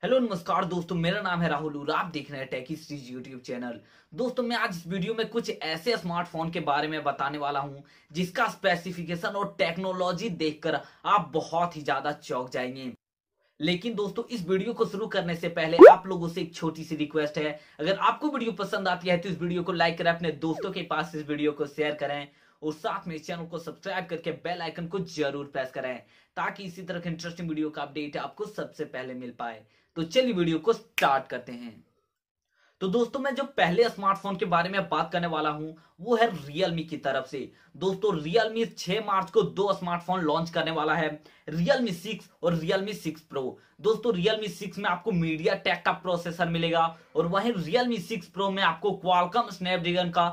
Hello नमस्कार दोस्तों, मेरा नाम है राहुल और आप देख रहे हैं टेकी सीरीज यूट्यूब चैनल। दोस्तों मैं आज इस वीडियो में कुछ ऐसे स्मार्टफोन के बारे में बताने वाला हूं जिसका स्पेसिफिकेशन और टेक्नोलॉजी देखकर आप बहुत ही ज्यादा चौंक जाएंगे। लेकिन दोस्तों इस वीडियो को शुरू करने से पहले आप लोगों से एक छोटी सी रिक्वेस्ट है। अगर आपको वीडियो पसंद आती है तो इस वीडियो को लाइक करें, अपने दोस्तों के पास इस वीडियो को शेयर करें और साथ में इस चैनल को सब्सक्राइब करके बेल आइकन को जरूर प्रेस करें ताकि इसी तरह के इंटरेस्टिंग वीडियो का अपडेट आपको सबसे पहले मिल पाए। तो चलिए वीडियो को स्टार्ट करते हैं। तो दोस्तों मैं जो पहले स्मार्टफोन के बारे में बात करने वाला हूं वो है रियलमी की तरफ से। दोस्तों रियलमी 6 मार्च को दो स्मार्टफोन लॉन्च करने वाला है, रियलमी 6 और रियलमी 6 प्रो। दोस्तों रियलमी 6 में आपको मीडिया टेक का प्रोसेसर मिलेगा और वहीं रियलमी 6 प्रो में आपको क्वालकॉम स्नैपड्रैगन का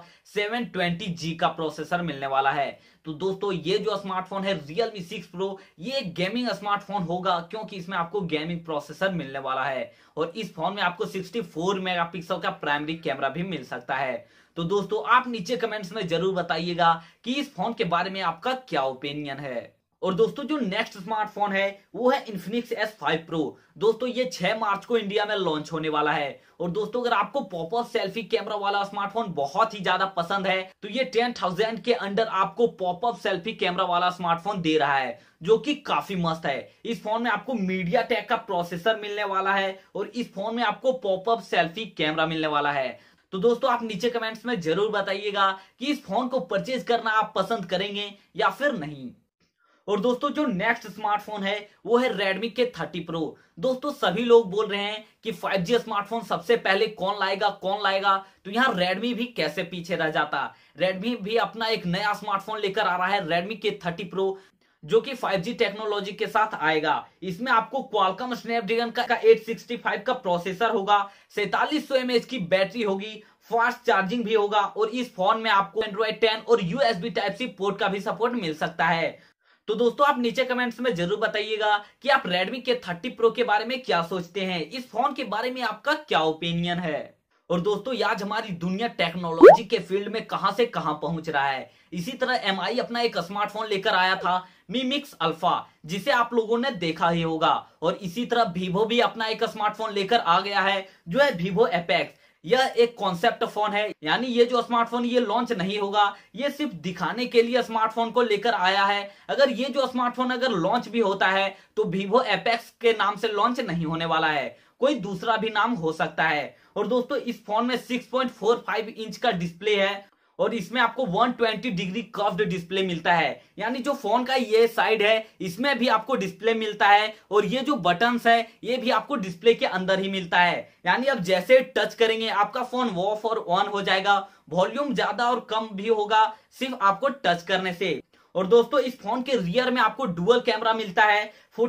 720G का प्रोसेसर मिलने वाला है। तो दोस्तों ये जो स्मार्टफोन है रियलमी 6 प्रो ये एक गेमिंग स्मार्टफोन होगा क्योंकि इसमें आपको गेमिंग प्रोसेसर मिलने वाला है और इस फोन में आपको 64 मेगापिक्सल का प्राइमरी कैमरा भी मिल सकता है। तो दोस्तों आप नीचे कमेंट्स में जरूर बताइएगा कि इस फोन के बारे में आपका क्या ओपिनियन है। और दोस्तों जो नेक्स्ट स्मार्टफोन है वो है Infinix S5 Pro। दोस्तों ये 6 मार्च को इंडिया में लॉन्च होने वाला है और दोस्तों अगर आपको पॉपअप सेल्फी कैमरा वाला स्मार्टफोन बहुत ही ज्यादा पसंद है तो ये 10,000 के अंडर आपको पॉपअप सेल्फी कैमरा वाला स्मार्टफोन दे रहा है जो कि काफी मस्त है। इस फोन में आपको मीडिया टेक का प्रोसेसर मिलने वाला है और इस फोन में आपको पॉपअप सेल्फी कैमरा मिलने वाला है। तो दोस्तों आप नीचे कमेंट्स में जरूर बताइएगा कि इस फोन को परचेज करना आप पसंद करेंगे या फिर नहीं। और दोस्तों जो नेक्स्ट स्मार्टफोन है वो है Redmi के 30 Pro। दोस्तों सभी लोग बोल रहे हैं कि 5G स्मार्टफोन सबसे पहले कौन लाएगा, तो यहाँ Redmi भी कैसे पीछे रह जाता। Redmi भी अपना एक नया स्मार्टफोन लेकर आ रहा है Redmi के 30 Pro जो कि 5G टेक्नोलॉजी के साथ आएगा। इसमें आपको क्वालकॉम स्नैपड्रैगन का 865 का प्रोसेसर होगा, 4700 mAh की बैटरी होगी, फास्ट चार्जिंग भी होगा और इस फोन में आपको Android 10 और USB Type-C पोर्ट का भी सपोर्ट मिल सकता है। तो दोस्तों आप नीचे कमेंट्स में जरूर बताइएगा कि आप Redmi के 30 Pro के बारे में क्या सोचते हैं, इस फोन के बारे में आपका क्या ओपिनियन है। और दोस्तों आज हमारी दुनिया टेक्नोलॉजी के फील्ड में कहां से कहां पहुंच रहा है। इसी तरह MI अपना एक स्मार्टफोन लेकर आया था Mi Mix Alpha जिसे आप लोगों ने देखा ही होगा और इसी तरह Vivo भी अपना एक स्मार्टफोन लेकर आ गया है जो है Vivo Apex। यह एक कॉन्सेप्ट फोन है, यानी ये जो स्मार्टफोन ये लॉन्च नहीं होगा, ये सिर्फ दिखाने के लिए स्मार्टफोन को लेकर आया है। अगर ये जो स्मार्टफोन अगर लॉन्च भी होता है तो Vivo Apex के नाम से लॉन्च नहीं होने वाला है, कोई दूसरा भी नाम हो सकता है। और दोस्तों इस फोन में 6.45 इंच का डिस्प्ले है और इसमें आपको 120 डिग्री कर्व्ड डिस्प्ले मिलता है, यानी जो फोन का ये साइड है इसमें भी आपको डिस्प्ले मिलता है और ये जो बटन्स है ये भी आपको डिस्प्ले के अंदर ही मिलता है। यानी अब जैसे टच करेंगे आपका फोन ऑफ और ऑन हो जाएगा, वॉल्यूम ज्यादा और कम भी होगा सिर्फ आपको टच करने से। और दोस्तों इस फोन के रियर में आपको डुअल कैमरा मिलता है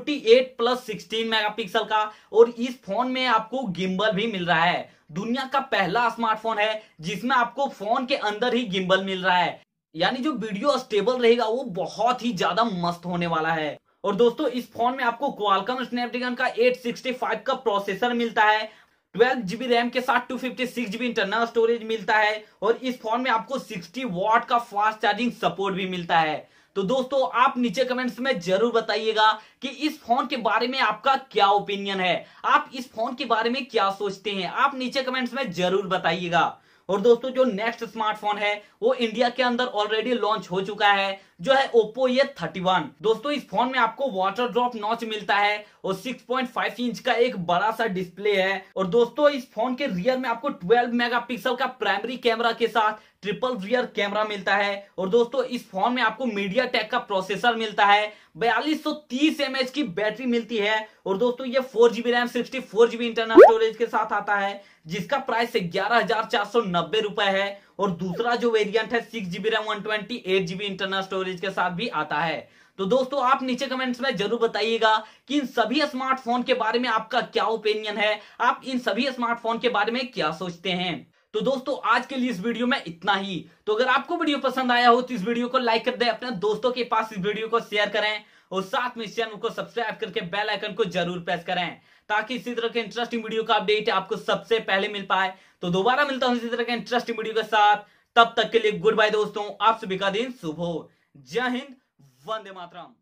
48+16 मेगापिक्सल का और इस फोन में आपको गिम्बल भी मिल रहा है। दुनिया का पहला स्मार्टफोन है जिसमें आपको फोन के अंदर ही गिम्बल मिल रहा है, यानी जो वीडियो स्टेबल रहेगा वो बहुत ही ज्यादा मस्त होने वाला है। और दोस्तों इस फोन में आपको क्वालकॉम स्नैपड्रैगन का 865 का प्रोसेसर मिलता है, 12GB रैम के साथ 256GB इंटरनल स्टोरेज मिलता है और इस फोन में आपको 60 वाट का फास्ट चार्जिंग सपोर्ट भी मिलता है। तो दोस्तों आप नीचे कमेंट्स में जरूर बताइएगा कि इस फोन के बारे में आपका क्या ओपिनियन है, आप इस फोन के बारे में क्या सोचते हैं, आप नीचे कमेंट्स में जरूर बताइएगा। और दोस्तों जो नेक्स्ट स्मार्टफोन है वो इंडिया के अंदर ऑलरेडी लॉन्च हो चुका है जो है Oppo A31। दोस्तों इस फोन में आपको वाटर ड्रॉप नॉच मिलता है और 6.5 इंच का एक बड़ा सा डिस्प्ले है और दोस्तों इस फोन के रियर में आपको 12 मेगापिक्सल का प्राइमरी कैमरा के साथ ट्रिपल रियर कैमरा मिलता है और दोस्तों इस फोन में आपको मीडिया टेक का प्रोसेसर मिलता है, 4230 mAh की बैटरी मिलती है और दोस्तों ये 4GB RAM 64GB internal storage के साथ आता है जिसका प्राइस 11,490 रुपए है और दूसरा जो वेरिएंट है 6GB RAM 128GB internal storage के साथ भी आता है। तो दोस्तों आप नीचे कमेंट्स में जरूर बताइएगा कि इन सभी स्मार्टफोन के बारे में आपका क्या ओपिनियन है, आप इन सभी स्मार्टफोन के बारे में क्या सोचते हैं। तो दोस्तों आज के लिए इस वीडियो में इतना ही। तो अगर आपको वीडियो पसंद आया हो तो इस वीडियो को लाइक कर दें, अपने दोस्तों के पास इस वीडियो को शेयर करें और साथ में इस चैनल को सब्सक्राइब करके बेल आइकन को जरूर प्रेस करें ताकि इसी तरह के इंटरेस्टिंग वीडियो का अपडेट आपको सबसे पहले मिल पाए। तो दोबारा मिलता हूं इसी तरह के इंटरेस्टिंग वीडियो के साथ, तब तक के लिए गुड बाय दोस्तों, आप सभी का दिन शुभ हो। जय हिंद, वंदे मातरम।